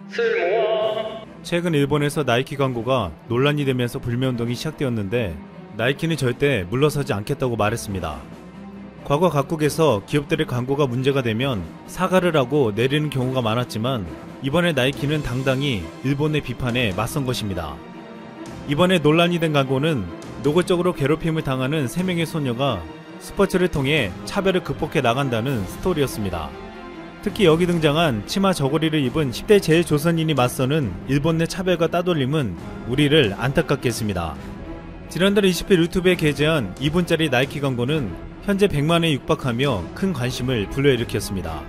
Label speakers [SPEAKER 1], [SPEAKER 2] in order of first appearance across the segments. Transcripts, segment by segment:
[SPEAKER 1] 쓸모아.
[SPEAKER 2] 최근 일본에서 나이키 광고가 논란이 되면서 불매운동이 시작되었는데 나이키는 절대 물러서지 않겠다고 말했습니다. 과거 각국에서 기업들의 광고가 문제가 되면 사과를 하고 내리는 경우가 많았지만 이번에 나이키는 당당히 일본의 비판에 맞선 것입니다. 이번에 논란이 된 광고는 노골적으로 괴롭힘을 당하는 3명의 소녀가 스포츠를 통해 차별을 극복해 나간다는 스토리였습니다. 특히 여기 등장한 치마 저고리를 입은 10대 제일 조선인이 맞서는 일본 내 차별과 따돌림은 우리를 안타깝게 했습니다. 지난달 20일 유튜브에 게재한 2분짜리 나이키 광고는 현재 100만에 육박하며 큰 관심을 불러일으켰습니다.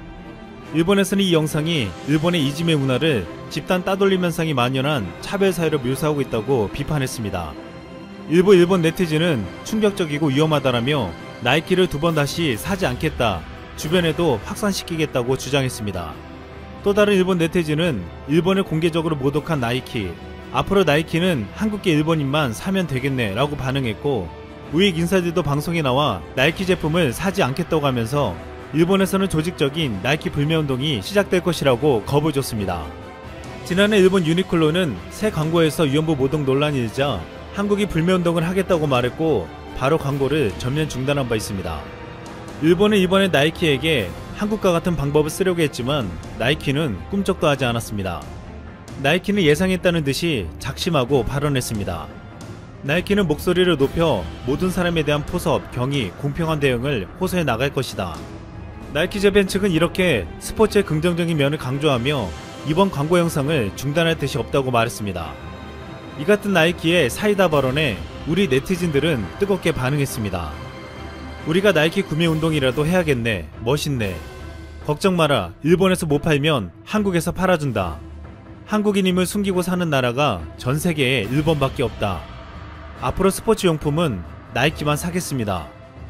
[SPEAKER 2] 일본에서는 이 영상이 일본의 이지메 문화를 집단 따돌림 현상이 만연한 차별 사회로 묘사하고 있다고 비판했습니다. 일부 일본 네티즌은 충격적이고 위험하다라며 나이키를 2번 다시 사지 않겠다, 주변에도 확산시키겠다고 주장했습니다. 또 다른 일본 네티즌은 일본을 공개적으로 모독한 나이키, 앞으로 나이키는 한국계 일본인만 사면 되겠네 라고 반응했고, 우익 인사들도 방송에 나와 나이키 제품을 사지 않겠다고 하면서 일본에서는 조직적인 나이키 불매운동이 시작될 것이라고 겁을 줬습니다. 지난해 일본 유니클로는 새 광고에서 위안부 모독 논란이 일자 한국이 불매운동을 하겠다고 말했고 바로 광고를 전면 중단한 바 있습니다. 일본은 이번에 나이키에게 한국과 같은 방법을 쓰려고 했지만 나이키는 꿈쩍도 하지 않았습니다. 나이키는 예상했다는 듯이 작심하고 발언했습니다. 나이키는 목소리를 높여 모든 사람에 대한 포섭, 경의, 공평한 대응을 호소해 나갈 것이다. 나이키 재팬 측은 이렇게 스포츠의 긍정적인 면을 강조하며 이번 광고 영상을 중단할 뜻이 없다고 말했습니다. 이 같은 나이키의 사이다 발언에 우리 네티즌들은 뜨겁게 반응했습니다. 우리가 나이키 구매 운동이라도 해야겠네. 멋있네. 걱정 마라. 일본에서 못 팔면 한국에서 팔아준다. 한국인임을 숨기고 사는 나라가 전 세계에 일본밖에 없다. 앞으로 스포츠 용품은 나이키만 사겠습니다.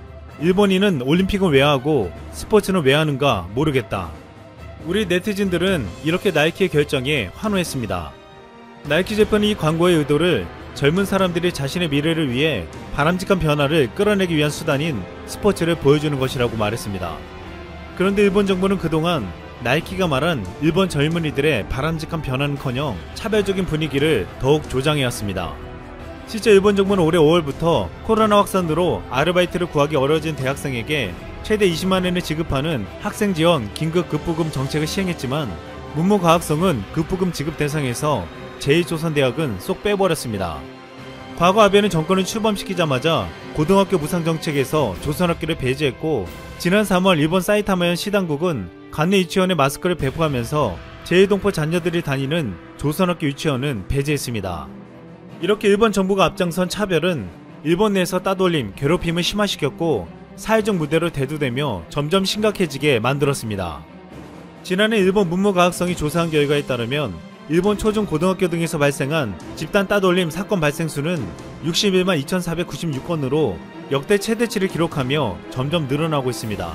[SPEAKER 2] 일본인은 올림픽은 왜 하고 스포츠는 왜 하는가 모르겠다. 우리 네티즌들은 이렇게 나이키의 결정에 환호했습니다. 나이키 재팬이 이 광고의 의도를 젊은 사람들이 자신의 미래를 위해 바람직한 변화를 끌어내기 위한 수단인 스포츠를 보여주는 것이라고 말했습니다. 그런데 일본 정부는 그동안 나이키가 말한 일본 젊은이들의 바람직한 변화는커녕 차별적인 분위기를 더욱 조장해왔습니다. 실제 일본 정부는 올해 5월부터 코로나 확산으로 아르바이트를 구하기 어려워진 대학생에게 최대 20만엔을 지급하는 학생지원 긴급 급부금 정책을 시행했지만 문무과학성은 급부금 지급 대상에서 제2조선대학은 쏙 빼버렸습니다. 과거 아베는 정권을 출범시키자마자 고등학교 무상정책에서 조선학교를 배제했고 지난 3월 일본 사이타마현 시당국은 관내 유치원에 마스크를 배포하면서 제1동포 자녀들이 다니는 조선학교 유치원은 배제했습니다. 이렇게 일본 정부가 앞장선 차별은 일본 내에서 따돌림, 괴롭힘을 심화시켰고 사회적 무대로 대두되며 점점 심각해지게 만들었습니다. 지난해 일본 문무과학성이 조사한 결과에 따르면 일본 초중 고등학교 등에서 발생한 집단 따돌림 사건 발생 수는 61만 2496건으로 역대 최대치를 기록하며 점점 늘어나고 있습니다.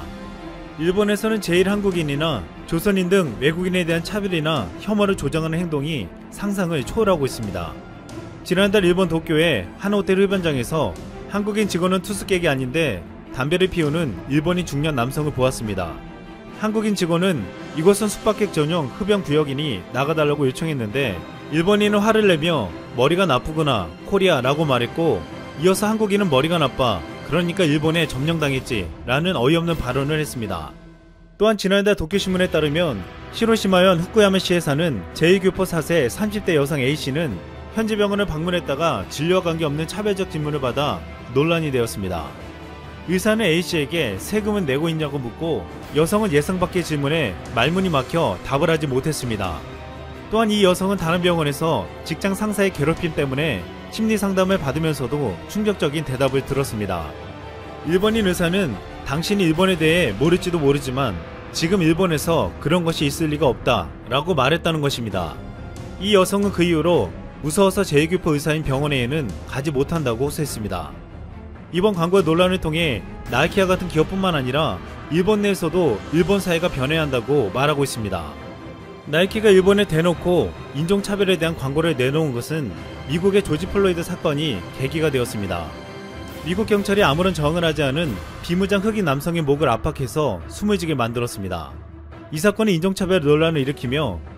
[SPEAKER 2] 일본에서는 제1한국인이나 조선인 등 외국인에 대한 차별이나 혐오를 조장하는 행동이 상상을 초월하고 있습니다. 지난달 일본 도쿄의 한 호텔 흡연장에서 한국인 직원은 투숙객이 아닌데 담배를 피우는 일본인 중년 남성을 보았습니다. 한국인 직원은 이곳은 숙박객 전용 흡연 구역이니 나가달라고 요청했는데 일본인은 화를 내며 머리가 나쁘구나 코리아 라고 말했고 이어서 한국인은 머리가 나빠 그러니까 일본에 점령당했지 라는 어이없는 발언을 했습니다. 또한 지난달 도쿄신문에 따르면 히로시마현 후쿠야마시에 사는 제2교포 4세 30대 여성 A씨는 현지 병원을 방문했다가 진료와 관계없는 차별적 질문을 받아 논란이 되었습니다. 의사는 A씨에게 세금은 내고 있냐고 묻고 여성은 예상 밖의 질문에 말문이 막혀 답을 하지 못했습니다. 또한 이 여성은 다른 병원에서 직장 상사의 괴롭힘 때문에 심리상담을 받으면서도 충격적인 대답을 들었습니다. 일본인 의사는 당신이 일본에 대해 모를지도 모르지만 지금 일본에서 그런 것이 있을 리가 없다 라고 말했다는 것입니다. 이 여성은 그 이후로 무서워서 제2교포 의사인 병원에는 가지 못한다고 호소했습니다. 이번 광고의 논란을 통해 나이키와 같은 기업뿐만 아니라 일본 내에서도 일본 사회가 변해야 한다고 말하고 있습니다. 나이키가 일본에 대놓고 인종차별에 대한 광고를 내놓은 것은 미국의 조지 플로이드 사건이 계기가 되었습니다. 미국 경찰이 아무런 저항을 하지 않은 비무장 흑인 남성의 목을 압박해서 숨을 지게 만들었습니다. 이 사건이 인종차별 논란을 일으키며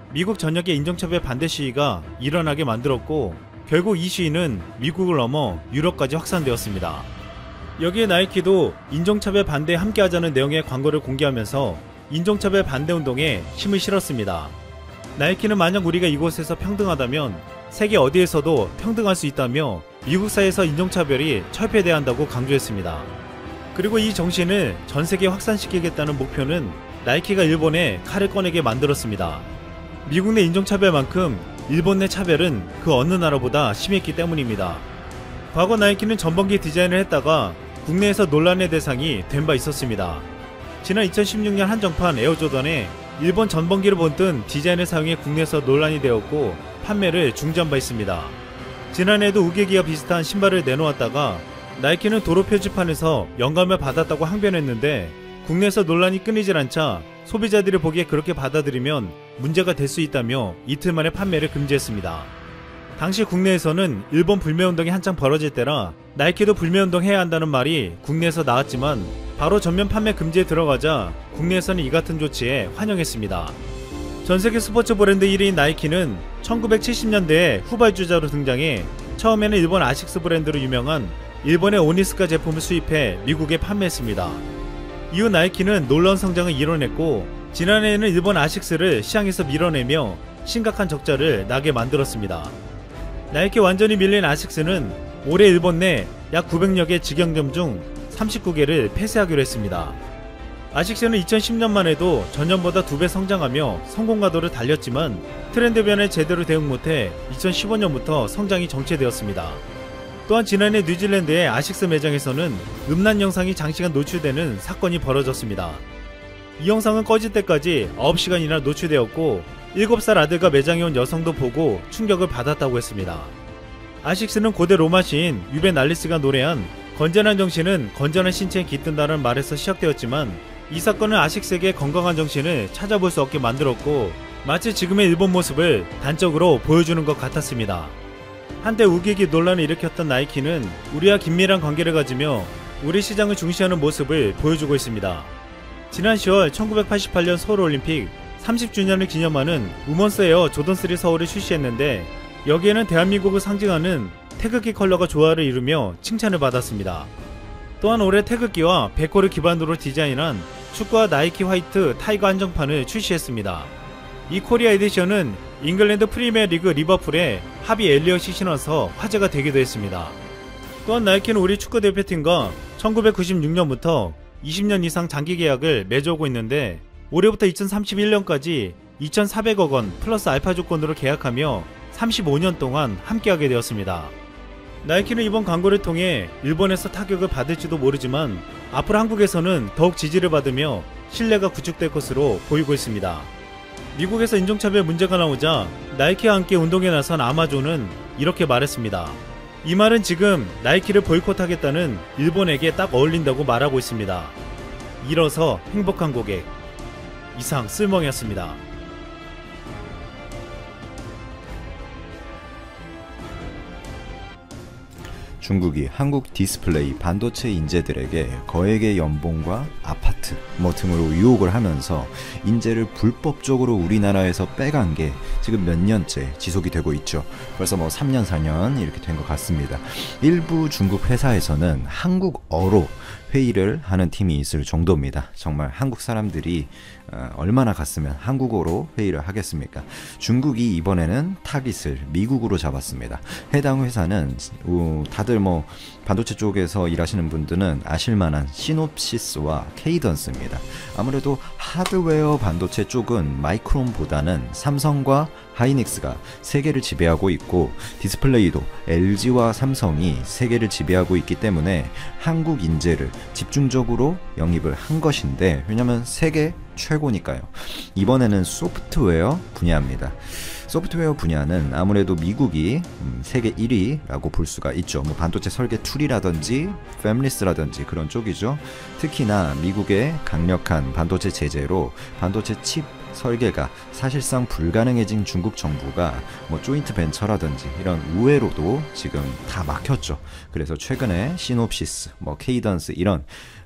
[SPEAKER 2] 미국 전역의 인종차별 반대 시위가 일어나게 만들었고, 결국 이 시위는 미국을 넘어 유럽까지 확산되었습니다. 여기에 나이키도 인종차별 반대에 함께하자는 내용의 광고를 공개하면서 인종차별 반대 운동에 힘을 실었습니다. 나이키는 만약 우리가 이곳에서 평등하다면 세계 어디에서도 평등할 수 있다며 미국 사회에서 인종차별이 철폐돼야 한다고 강조했습니다. 그리고 이 정신을 전 세계에 확산시키겠다는 목표는 나이키가 일본에 칼을 꺼내게 만들었습니다. 미국 내 인종차별만큼 일본 내 차별은 그 어느 나라보다 심했기 때문입니다. 과거 나이키는 전범기 디자인을 했다가 국내에서 논란의 대상이 된 바 있었습니다. 지난 2016년 한정판 에어조던에 일본 전범기를 본뜬 디자인을 사용해 국내에서 논란이 되었고 판매를 중지한 바 있습니다. 지난해에도 우계기와 비슷한 신발을 내놓았다가 나이키는 도로 표지판에서 영감을 받았다고 항변했는데 국내에서 논란이 끊이질 않자 소비자들이 보기에 그렇게 받아들이면 문제가 될 수 있다며 이틀 만에 판매를 금지했습니다. 당시 국내에서는 일본 불매운동이 한창 벌어질 때라 나이키도 불매운동 해야 한다는 말이 국내에서 나왔지만 바로 전면 판매 금지에 들어가자 국내에서는 이 같은 조치에 환영했습니다. 전세계 스포츠 브랜드 1위인 나이키는 1970년대에 후발주자로 등장해 처음에는 일본 아식스 브랜드로 유명한 일본의 오니스카 제품을 수입해 미국에 판매했습니다. 이후 나이키는 놀라운 성장을 이뤄냈고 지난해에는 일본 아식스를 시장에서 밀어내며 심각한 적자를 나게 만들었습니다. 나이키 완전히 밀린 아식스는 올해 일본 내 약 900여 개 직영점 중 39개를 폐쇄하기로 했습니다. 아식스는 2010년만 해도 전년보다 2배 성장하며 성공가도를 달렸지만 트렌드 변화에 제대로 대응 못해 2015년부터 성장이 정체되었습니다. 또한 지난해 뉴질랜드의 아식스 매장에서는 음란 영상이 장시간 노출되는 사건이 벌어졌습니다. 이 영상은 꺼질 때까지 9시간이나 노출되었고 7살 아들과 매장에 온 여성도 보고 충격을 받았다고 했습니다. 아식스는 고대 로마 시인 유벤 날리스가 노래한 건전한 정신은 건전한 신체에 깃든다는 말에서 시작되었지만 이 사건은 아식스에게 건강한 정신을 찾아볼 수 없게 만들었고 마치 지금의 일본 모습을 단적으로 보여주는 것 같았습니다. 한때 우기기 논란을 일으켰던 나이키는 우리와 긴밀한 관계를 가지며 우리 시장을 중시하는 모습을 보여주고 있습니다. 지난 10월 1988년 서울올림픽 30주년을 기념하는 우먼스 에어 조던3 서울을 출시했는데 여기에는 대한민국을 상징하는 태극기 컬러가 조화를 이루며 칭찬을 받았습니다. 또한 올해 태극기와 백호를 기반으로 디자인한 축구와 나이키 화이트 타이거 한정판을 출시했습니다. 이 코리아 에디션은 잉글랜드 프리미어리그 리버풀에 하비 엘리엇이 신어서 화제가 되기도 했습니다. 또한 나이키는 우리 축구 대표팀과 1996년부터 20년 이상 장기 계약을 맺어오고 있는데 올해부터 2031년까지 2,400억 원 플러스 알파 조건으로 계약하며 35년 동안 함께하게 되었습니다. 나이키는 이번 광고를 통해 일본에서 타격을 받을지도 모르지만 앞으로 한국에서는 더욱 지지를 받으며 신뢰가 구축될 것으로 보이고 있습니다. 미국에서 인종차별 문제가 나오자 나이키와 함께 운동에 나선 아마존은 이렇게 말했습니다. 이 말은 지금 나이키를 보이콧하겠다는 일본에게 딱 어울린다고 말하고 있습니다. 일어서 행복한 고객. 이상 쓸멍이었습니다.
[SPEAKER 1] 중국이 한국 디스플레이 반도체 인재들에게 거액의 연봉과 아파트 등으로 유혹을 하면서 인재를 불법적으로 우리나라에서 빼간 게 지금 몇 년째 지속이 되고 있죠. 벌써 3년 4년 이렇게 된 것 같습니다. 일부 중국 회사에서는 한국어로 회의를 하는 팀이 있을 정도입니다. 정말 한국 사람들이 얼마나 갔으면 한국어로 회의를 하겠습니까? 중국이 이번에는 타깃을 미국으로 잡았습니다. 해당 회사는 다들 반도체 쪽에서 일하시는 분들은 아실만한 시놉시스와 케이던스입니다. 아무래도 하드웨어 반도체 쪽은 마이크론보다는 삼성과 하이닉스가 세계를 지배하고 있고 디스플레이도 LG와 삼성이 세계를 지배하고 있기 때문에 한국 인재를 집중적으로 영입을 한 것인데 왜냐면 세계 최고니까요. 이번에는 소프트웨어 분야입니다. 소프트웨어 분야는 아무래도 미국이 세계 1위라고 볼 수가 있죠. 반도체 설계 툴이라든지 팹리스라든지 그런 쪽이죠. 특히나 미국의 강력한 반도체 제재로 반도체 칩 설계가 사실상 불가능해진 중국 정부가 조인트 벤처라든지 이런 우회로도 지금 다 막혔죠. 그래서 최근에 시놉시스, 케이던스 이런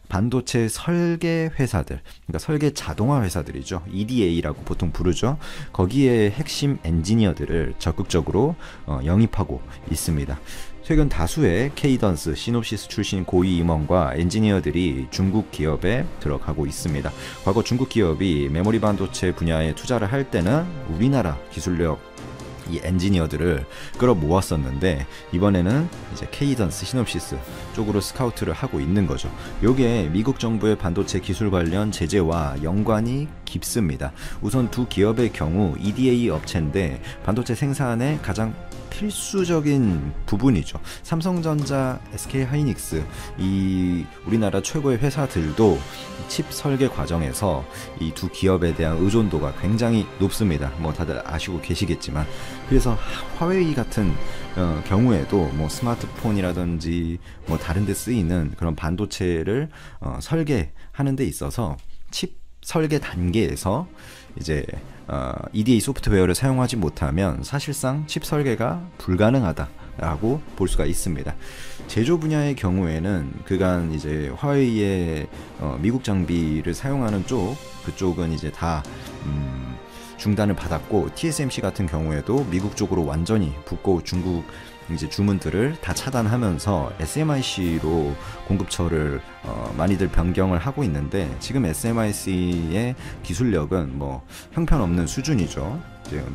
[SPEAKER 1] 반도체 설계 회사들, 그러니까 설계 자동화 회사들이죠. EDA라고 보통 부르죠. 거기에 핵심 엔지니어들을 적극적으로 영입하고 있습니다. 최근 다수의 케이던스, 시놉시스 출신 고위 임원과 엔지니어들이 중국 기업에 들어가고 있습니다. 과거 중국 기업이 메모리 반도체 분야에 투자를 할 때는 우리나라 기술력 이 엔지니어들을 끌어모았었는데 이번에는 이제 케이던스, 시놉시스 쪽으로 스카우트를 하고 있는 거죠. 요게 미국 정부의 반도체 기술 관련 제재와 연관이 깊습니다. 우선 두 기업의 경우 EDA 업체인데 반도체 생산에 가장 필수적인 부분이죠. 삼성전자, SK하이닉스 이 우리나라 최고의 회사들도 칩 설계 과정에서 이 두 기업에 대한 의존도가 굉장히 높습니다. 뭐 다들 아시고 계시겠지만 그래서 화웨이 같은 경우에도 뭐 스마트폰이라든지 뭐 다른 데 쓰이는 그런 반도체를 설계하는 데 있어서 칩 설계 단계에서 이제 EDA 소프트웨어를 사용하지 못하면 사실상 칩 설계가 불가능하다라고 볼 수가 있습니다. 제조 분야의 경우에는 그간 이제 화웨이의 미국 장비를 사용하는 그쪽은 이제 다 중단을 받았고 TSMC 같은 경우에도 미국 쪽으로 완전히 붙고 중국 이제 주문들을 다 차단하면서 SMIC로 공급처를 많이들 변경을 하고 있는데 지금 SMIC의 기술력은 뭐 형편없는 수준이죠. 지금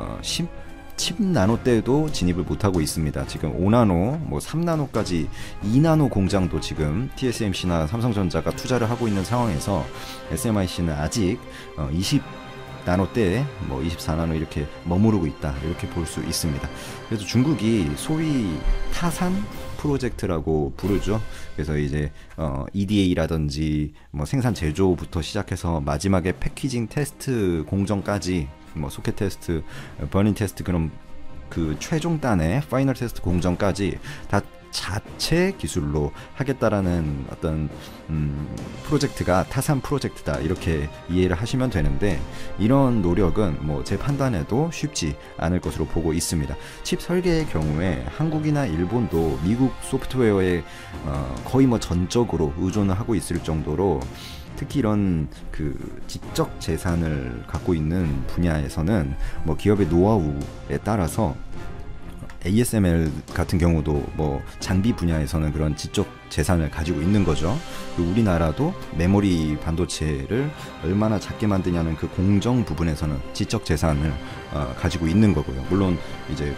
[SPEAKER 1] 10나노대도 진입을 못하고 있습니다. 지금 5나노, 뭐 3나노까지 2나노 공장도 지금 TSMC나 삼성전자가 투자를 하고 있는 상황에서 SMIC는 아직 20나노대에 뭐 24나노 이렇게 머무르고 있다 이렇게 볼 수 있습니다. 그래서 중국이 소위 타산 프로젝트라고 부르죠. 그래서 이제 EDA라든지 뭐 생산 제조부터 시작해서 마지막에 패키징 테스트 공정까지 뭐 소켓 테스트, 버닝 테스트 그런 그 최종단의 파이널 테스트 공정까지 다 자체 기술로 하겠다라는 어떤 프로젝트가 타산 프로젝트다 이렇게 이해를 하시면 되는데 이런 노력은 뭐 제 판단에도 쉽지 않을 것으로 보고 있습니다. 칩 설계의 경우에 한국이나 일본도 미국 소프트웨어에 거의 뭐 전적으로 의존을 하고 있을 정도로 특히 이런 그 지적 재산을 갖고 있는 분야에서는 뭐 기업의 노하우에 따라서 ASML 같은 경우도 뭐 장비 분야에서는 그런 지적 재산을 가지고 있는 거죠. 우리나라도 메모리 반도체를 얼마나 작게 만드냐는 그 공정 부분에서는 지적 재산을 가지고 있는 거고요. 물론 이제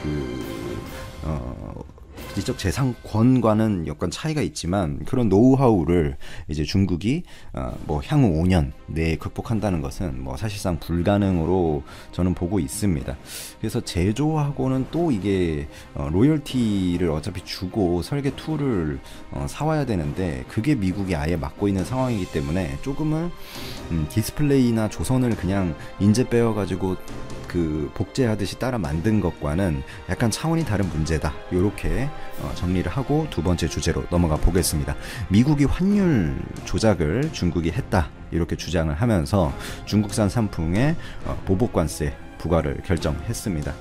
[SPEAKER 1] 지적 재산권과는 약간 차이가 있지만 그런 노하우를 이제 중국이 뭐 향후 5년 내에 극복한다는 것은 뭐 사실상 불가능으로 저는 보고 있습니다. 그래서 제조하고는 또 이게 로열티를 어차피 주고 설계 툴을 사와야 되는데 그게 미국이 아예 막고 있는 상황이기 때문에 조금은 디스플레이나 조선을 그냥 인재 빼어가지고 그 복제하듯이 따라 만든 것과는 약간 차원이 다른 문제다. 이렇게 정리를 하고 두 번째 주제로 넘어가 보겠습니다. 미국이 환율 조작을 중국이 했다. 이렇게 주장을 하면서 중국산 상품에 보복관세 부과를 결정했습니다.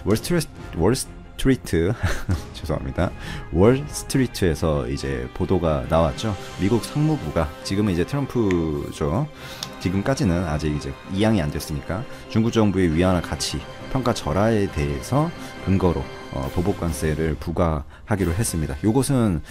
[SPEAKER 1] 월스트리트 죄송합니다. 월스트리트에서 이제 보도가 나왔죠. 미국 상무부가 지금은 이제 트럼프죠. 지금까지는 아직 이제 이양이 안 됐으니까 중국 정부의 위안화 가치 평가 절하에 대해서 근거로 보복관세를 부과하기로 했습니다. 이것은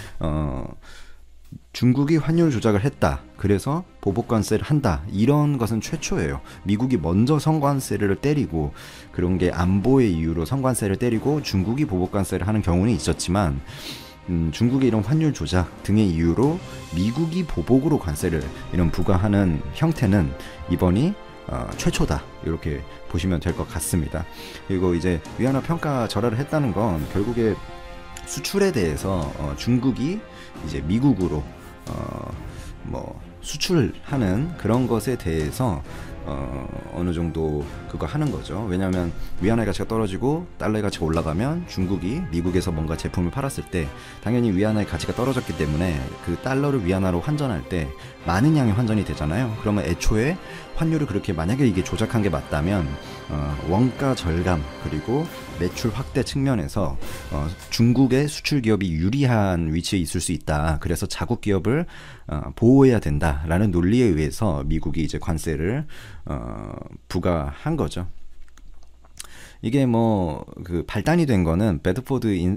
[SPEAKER 1] 중국이 환율 조작을 했다. 그래서 보복관세를 한다. 이런 것은 최초예요. 미국이 먼저 성관세를 때리고 그런 게 안보의 이유로 성관세를 때리고 중국이 보복관세를 하는 경우는 있었지만 중국의 이런 환율 조작 등의 이유로 미국이 보복으로 관세를 이런 부과하는 형태는 이번이 최초다. 이렇게 보시면 될 것 같습니다. 그리고 이제 위안화 평가 절하를 했다는 건 결국에 수출에 대해서 중국이 이제 미국으로 뭐 수출하는 그런 것에 대해서 어느 정도 그거 하는 거죠. 왜냐하면 위안화의 가치가 떨어지고 달러의 가치가 올라가면 중국이 미국에서 뭔가 제품을 팔았을 때 당연히 위안화의 가치가 떨어졌기 때문에 그 달러를 위안화로 환전할 때 많은 양이 환전이 되잖아요. 그러면 애초에 환율을 그렇게 만약에 이게 조작한 게 맞다면 원가 절감 그리고 매출 확대 측면에서 중국의 수출 기업이 유리한 위치에 있을 수 있다. 그래서 자국 기업을 보호해야 된다라는 논리에 의해서 미국이 이제 관세를 부과한 거죠. 이게 뭐 그 발단이 된 거는 베드포드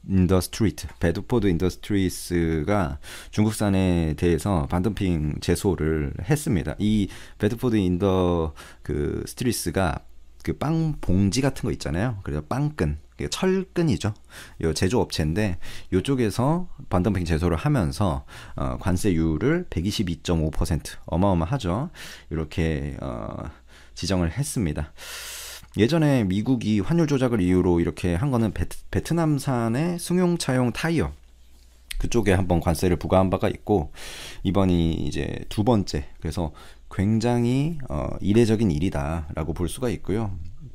[SPEAKER 1] 인더스트리스가 중국산에 대해서 반덤핑 제소를 했습니다. 이 베드포드 스트리스가 그 빵 봉지 같은 거 있잖아요. 그래서 빵끈, 철끈이죠. 요 제조업체인데 요쪽에서 반덤핑 제소를 하면서 관세율을 122.5% 어마어마하죠. 이렇게 지정을 했습니다. 예전에 미국이 환율 조작을 이유로 이렇게 한 거는 베트남산의 승용차용 타이어 그쪽에 한번 관세를 부과한 바가 있고, 이번이 이제 두 번째. 그래서 굉장히 이례적인 일이다라고 볼 수가 있고요.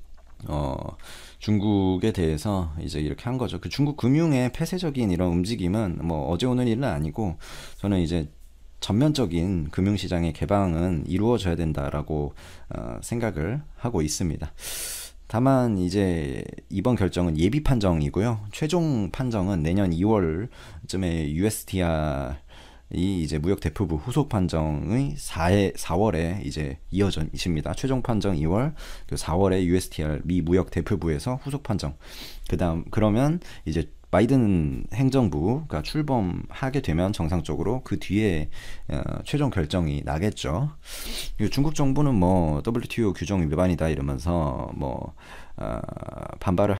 [SPEAKER 1] 중국에 대해서 이제 이렇게 한 거죠. 그 중국 금융의 폐쇄적인 이런 움직임은 뭐 어제 오는 일은 아니고, 저는 이제 전면적인 금융시장의 개방은 이루어져야 된다라고 생각을 하고 있습니다. 다만 이제 이번 결정은 예비 판정이고요. 최종 판정은 내년 2월쯤에 USTR이 이제 무역 대표부 후속 판정의 4월에 이제 이어져 있습니다. 최종 판정 2월, 4월에 USTR 미 무역 대표부에서 후속 판정. 그러면 이제 바이든 행정부가 출범하게 되면 정상적으로 그 뒤에 최종 결정이 나겠죠. 중국 정부는 뭐 WTO 규정 위반이다 이러면서 뭐 반발을